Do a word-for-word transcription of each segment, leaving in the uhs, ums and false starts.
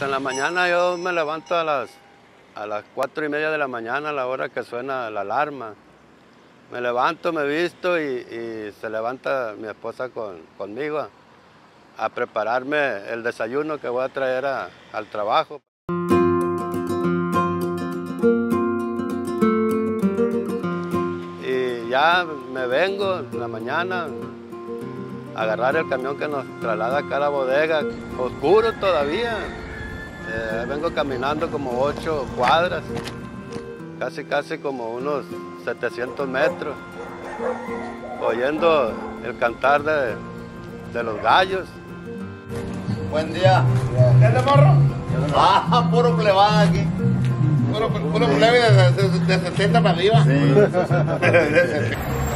en la mañana yo me levanto a las, a las cuatro y media de la mañana, a la hora que suena la alarma. Me levanto, me visto y, y se levanta mi esposa con, conmigo a, a prepararme el desayuno que voy a traer a, al trabajo. Y ya me vengo en la mañana a agarrar el camión que nos traslada acá a la bodega, oscuro todavía. Eh, vengo caminando como ocho cuadras, casi casi como unos setecientos metros, oyendo el cantar de, de los gallos. Buen día. ¿Qué es de morro? Ah, puro plebada aquí. Puro, puro plebe de, de, de setenta para arriba. Sí.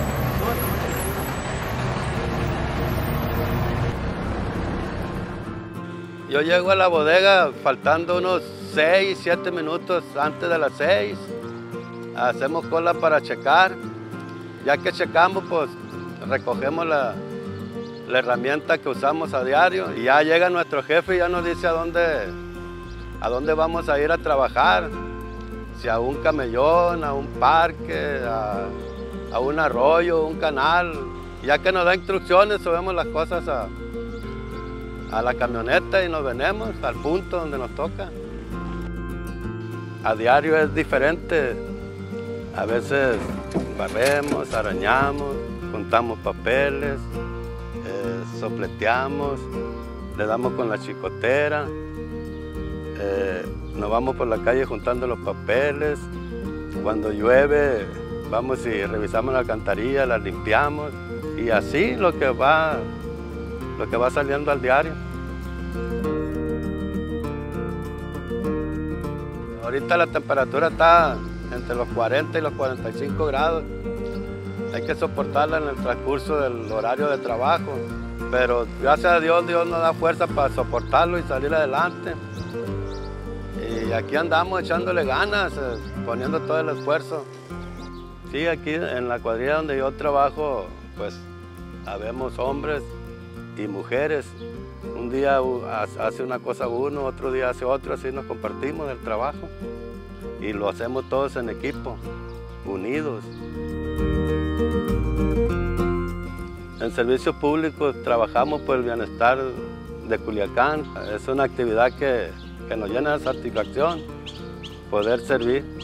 Yo llego a la bodega faltando unos seis, siete minutos antes de las seis. Hacemos cola para checar. Ya que checamos, pues recogemos la, la herramienta que usamos a diario. Y ya llega nuestro jefe y ya nos dice a dónde, a dónde vamos a ir a trabajar. Si a un camellón, a un parque, a, a un arroyo, un canal. Ya que nos da instrucciones, subimos las cosas a, a la camioneta y nos venimos al punto donde nos toca. A diario es diferente. A veces barremos, arañamos, juntamos papeles, eh, sopleteamos, le damos con la chicotera, eh, nos vamos por la calle juntando los papeles. Cuando llueve vamos y revisamos la alcantarilla, la limpiamos y así lo que va, lo que va saliendo al diario. Ahorita la temperatura está entre los cuarenta y los cuarenta y cinco grados. Hay que soportarla en el transcurso del horario de trabajo, pero gracias a Dios, Dios nos da fuerza para soportarlo y salir adelante. Y aquí andamos echándole ganas, poniendo todo el esfuerzo. Sí, aquí en la cuadrilla donde yo trabajo, pues habemos hombres y mujeres. Un día hace una cosa uno, otro día hace otro, así nos compartimos el trabajo. Y lo hacemos todos en equipo, unidos. En servicios públicos trabajamos por el bienestar de Culiacán. Es una actividad que, que nos llena de satisfacción poder servir.